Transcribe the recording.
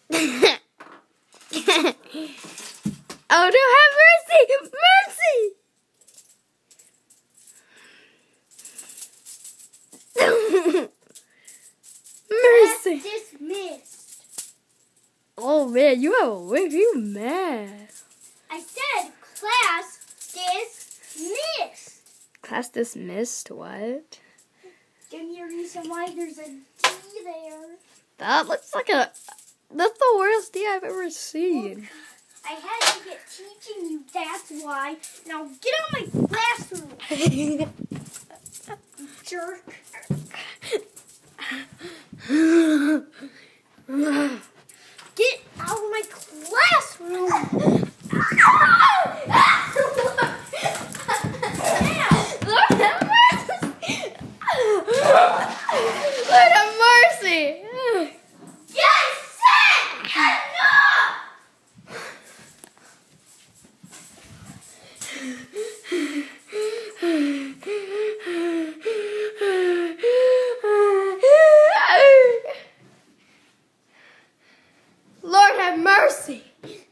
Oh no, have mercy! Mercy! Mercy! Dismissed. Oh man, you have a wig, you mad. I said class dismissed. Class dismissed, what? Give me a reason why there's a D there. That looks like that's the worst D I've ever seen. I had to get teaching you, that's why. Now get out of my classroom, jerk. Get out of my classroom. Lord have mercy! Yes, enough! Lord have mercy!